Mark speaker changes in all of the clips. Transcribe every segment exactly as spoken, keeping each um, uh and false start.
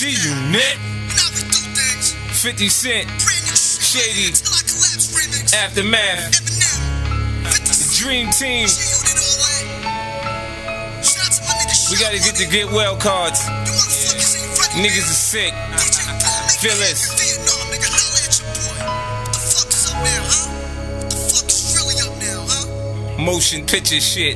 Speaker 1: G Unit, fifty Cent, Shady, Aftermath, the Dream Team. We gotta get the get well cards. Niggas are sick. Feel this. Motion picture shit.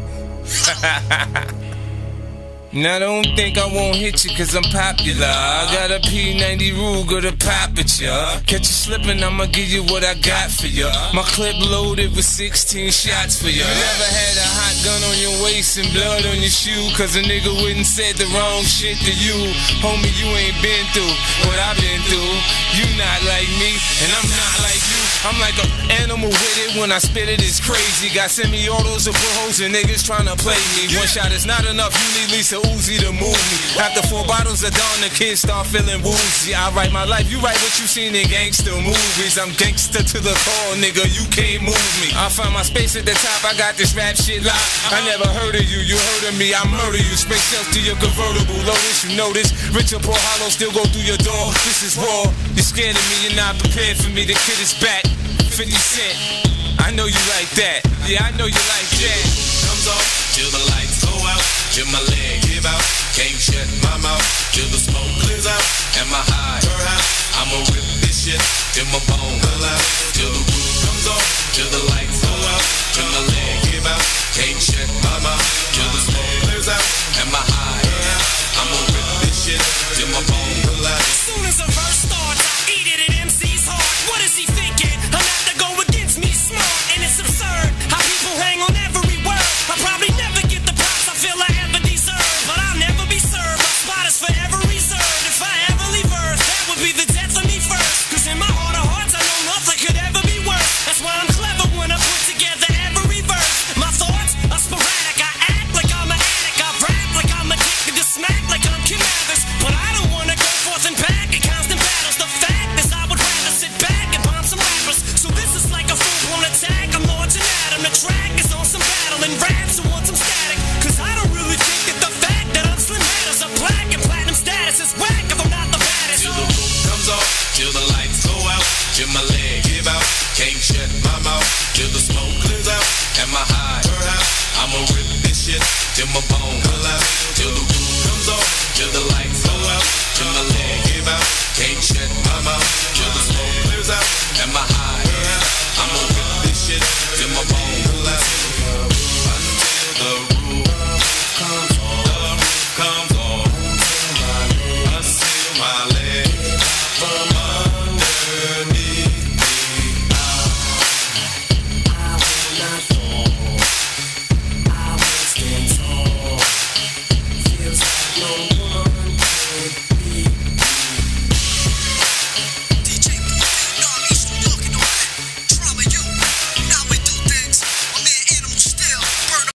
Speaker 1: Now don't think I won't hit you cause I'm popular. I got a P ninety Ruger to pop at ya. Catch you slipping, I'ma give you what I got for ya. My clip loaded with sixteen shots for ya. Never had a hot gun on your waist and blood on your shoe cause a nigga wouldn't said the wrong shit to you. Homie, you ain't been through what I've been through. You not like me and I'm not like you. I'm like an animal with it, when I spit it, it's crazy. Got semi-autos and put hoes and niggas tryna play me. One shot is not enough, you need Lisa Uzi to move me. After four bottles of Dawn, the kids start feeling woozy. I write my life, you write what you seen in gangster movies. I'm gangster to the core, nigga, you can't move me. I find my space at the top, I got this rap shit locked. I never heard of you, you heard of me, I murder you. Space shells to your convertible, Lotus, you know this. Rich or poor, hollow, still go through your door. This is raw, you're scared of me, you're not prepared for me. The kid is back. fifty Cent, I know you like that. Yeah, I know you like that.
Speaker 2: Comes off till the lights go out, till my leg give out. Can't shut my mouth till the smoke clears out. And my high turn out, I'ma rip this shit till my bone pull out. Till the roof comes off, till the lights go out, till my leg give out. Can't shut my mouth till the smoke clears out. And my high turn out, I'ma rip this shit till my bone pull out.
Speaker 3: As soon as a verse starts, I eat it at M C's heart. What is he thinking? I'm out to go against me smart, and it's absurd how people hang on every word. I probably never get the props I feel I ever deserve, but I'll never be served. My spot is forever reserved. If I ever leave Earth, that would be the death of me first. Cause in my heart of hearts, I know nothing could ever be worse. That's why I'm clever when I put together every verse. My thoughts are sporadic. I act like I'm an addict. I rap like I'm addicted to smack, like I'm Kim Mathers. But I don't wanna go forth and back in constant battles. The fact is I would rather sit back and bomb some rappers. So this is like a full-blown attack. I'm launching at him. The track is on some battle and raps who want some static. Cause I don't really think that the fact that I'm slim matters. A black and platinum status is whack if I'm not the baddest.
Speaker 2: Till the roof comes off, till the lights go out, till my leg give out. Can't shut my mouth till the smoke clears out. And my high turn out, I'ma rip this shit till my bone pull out. Till the roof comes off, till the lights go out, till my leg